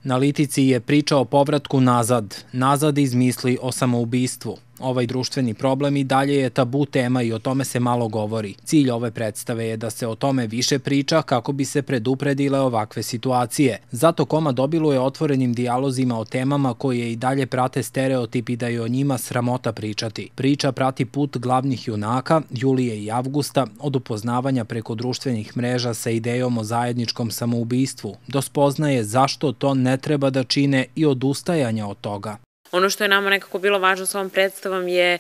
Na Litici je priča o povratku nazad iz misli o samoubistvu. Ovaj društveni problem i dalje je tabu tema i o tome se malo govori. Cilj ove predstave je da se o tome više priča kako bi se predupredile ovakve situacije. Zato Komad obiluje otvorenim dijalozima o temama koje i dalje prate stereotip i da je o njima sramota pričati. Priča prati put glavnih junaka, Julije i Avgusta, od upoznavanja preko društvenih mreža sa idejom o zajedničkom samoubistvu, do spoznaje zašto to ne treba da čine i odustajanja od toga. Ono što je nama nekako bilo važno s ovom predstavom je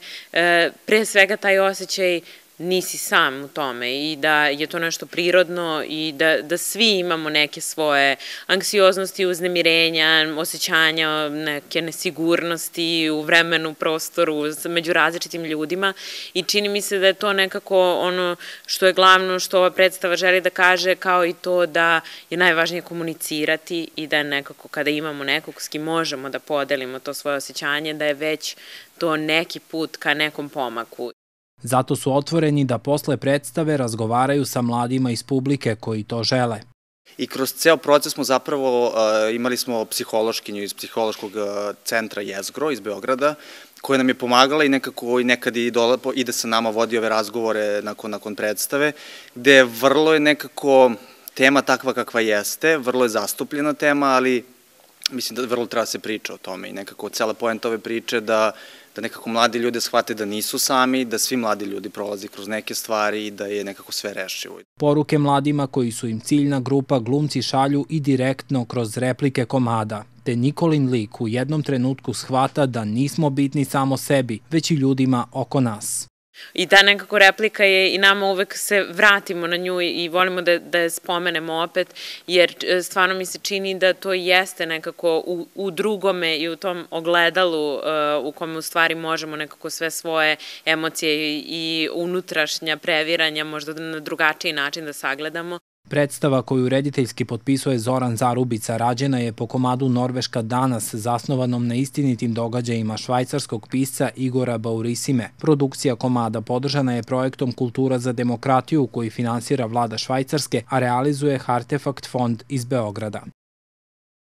pre svega taj osjećaj nisi sam u tome i da je to nešto prirodno i da svi imamo neke svoje anksioznosti, uznemirenja, osjećanja, neke nesigurnosti u vremenu, prostoru, među različitim ljudima i čini mi se da je to nekako ono što je glavno što ova predstava želi da kaže, kao i to da je najvažnije komunicirati i da nekako kada imamo nekog s kim možemo da podelimo to svoje osjećanje, da je već to neki put ka nekom pomaku. Zato su otvoreni da posle predstave razgovaraju sa mladima iz publike koji to žele. I kroz ceo proces smo zapravo imali smo psihološkinju iz psihološkog centra Jezgro iz Beograda, koja nam je pomagala i nekako nekad i da sa nama vodi ove razgovore nakon predstave, gde vrlo je nekako tema takva kakva jeste, vrlo je zastupljena tema, ali mislim da vrlo treba se priča o tome i nekako cela poenta ove priče da nekako mladi ljudi shvate da nisu sami, da svi mladi ljudi prolaze kroz neke stvari i da je nekako sve rešivo. Poruke mladima koji su im ciljna grupa glumci šalju i direktno kroz replike Komada, te Nikolin lik u jednom trenutku shvata da nismo bitni samo sebi, već i ljudima oko nas. I ta nekako replika je i nama uvek se vratimo na nju i volimo da je spomenemo opet, jer stvarno mi se čini da to jeste nekako u drugome i u tom ogledalu u kome u stvari možemo nekako sve svoje emocije i unutrašnja previranja možda na drugačiji način da sagledamo. Predstava koju rediteljski potpisuje Zoran Zarubica rađena je po komadu Norveška danas, zasnovanom na istinitim događajima švajcarskog pisca Igora Baurisime. Produkcija komada podržana je projektom Kultura za demokratiju koji finansira vlada Švajcarske, a realizuje Hartefakt fond iz Beograda.